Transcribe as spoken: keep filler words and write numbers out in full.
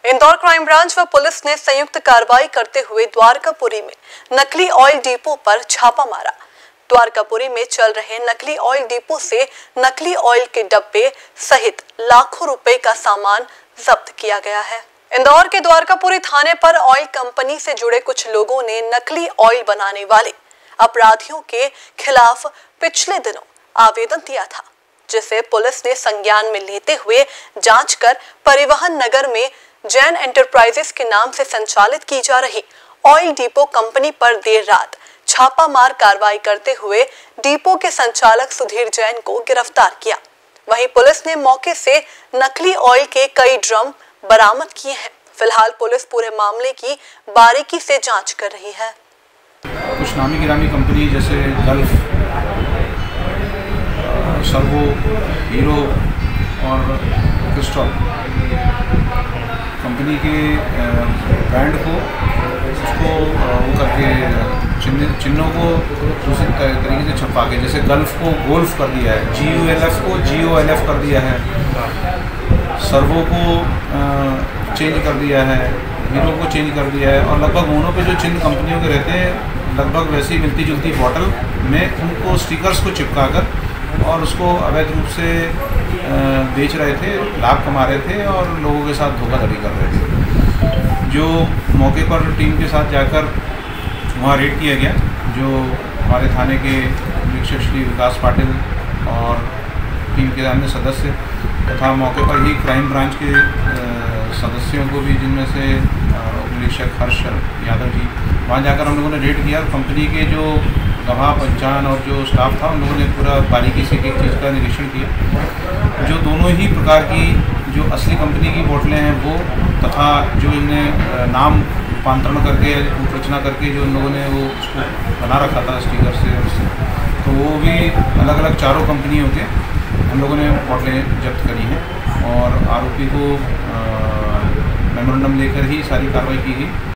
Indore crime branch व police ने संयुक्त कार्रवाई करते हुए द्वारकापुरी में नकली ऑयल डिपो पर छापा मारा। द्वारकापुरी में चल रहे नकली ऑयल डिपो से नकली ऑयल के डब्बे सहित लाखों रुपए का सामान जब्त किया गया है। इंदौर के द्वारकापुरी थाने पर ऑयल कंपनी से जुड़े कुछ लोगों ने नकली ऑयल बनाने वाले अपराधियों के खिलाफ पिछले दिनों आवेदन दिया था, जिसे पुलिस ने संज्ञान में लेते हुए जांच कर परिवहन नगर में जैन एंटरप्राइजेस के नाम से संचालित की जा रही ऑयल डिपो कंपनी पर देर रात छापामार कार्रवाई करते हुए डिपो के संचालक सुधीर जैन को गिरफ्तार किया। वहीं पुलिस ने मौके से नकली ऑयल के कई ड्रम बरामद किए हैं। फिलहाल पुलिस पूरे मामले की बारीकी से जांच कर रही है। कुछ नामी गिरामी कंपनी जैसे गल्फ, सर्वो, हीरो और क्रिस्टल कंपनी के ब्रांड को उसको वो करके चिन्ह चिन्हों को दूसरे तरीके से छपा के, जैसे गल्फ को गोल्फ कर दिया है, जी यू एल एफ को जी ओ एल एफ कर दिया है, सर्वो को चेंज कर दिया है, हीरो को चेंज कर दिया है, और लगभग दोनों पे जो चिन्ह कंपनियों के रहते हैं लगभग वैसी मिलती जुलती बॉटल में उनको स्टिकर्स को चिपका कर और उसको अवैध रूप से बेच रहे थे, लाभ कमा रहे थे और लोगों के साथ धोखाधड़ी कर रहे थे। जो मौके पर टीम के साथ जाकर वहाँ रेड किया गया, जो हमारे थाने के निरीक्षक श्री विकास पाटिल और टीम के अन्य सदस्य तथा मौके पर ही क्राइम ब्रांच के सदस्यों को भी, जिनमें से निरीक्षक हर्ष यादव जी, वहाँ जाकर हम लोगों ने रेड किया। कंपनी के जो गवाह पंचान और जो स्टाफ था उन लोगों ने पूरा बारीकी से एक चीज़ का निरीक्षण किया। जो दोनों ही प्रकार की जो असली कंपनी की बोतलें हैं वो, तथा जो इन्हें नाम रूपांतरण करके रूप रचना करके जो इन लोगों ने वो उसको बना रखा था स्टिकर से उससे, तो वो भी अलग अलग चारों कंपनियों के हम लोगों ने बोतलें जब्त करी हैं और आरोपी को मेमोरेंडम लेकर ही सारी कार्रवाई की गई।